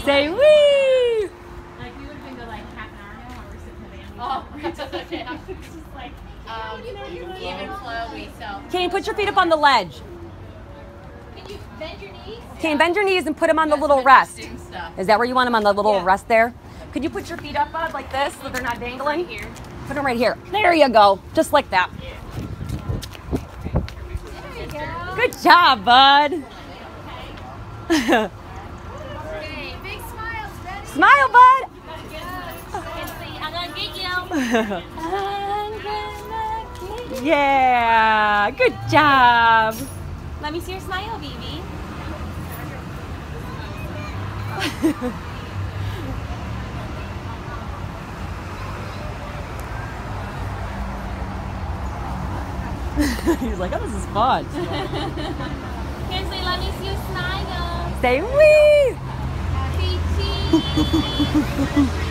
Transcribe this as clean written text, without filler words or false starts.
Say wee! Like we would have been go like half an hour ago while we're sitting in the van. Oh, it's just okay. It's just like, Even flowy, so. Kane, put your feet up on the ledge. Can you bend your knees? Kane, bend your knees and put them on the That's little some rest. interesting stuff. Is that where you want them, on the little Yeah. rest there? Could you put your feet up, bud, like this so they're not dangling? Right here. Put them right here. There you go. Just like that. There you go. Good job, bud. Okay, big smiles. Ready? Smile, bud. I'm gonna get you. Yeah. Good job. Let me see your smile, baby. He's like, oh, this is fun. Kinsley, let me see your smile. Say wee. Happy cheese.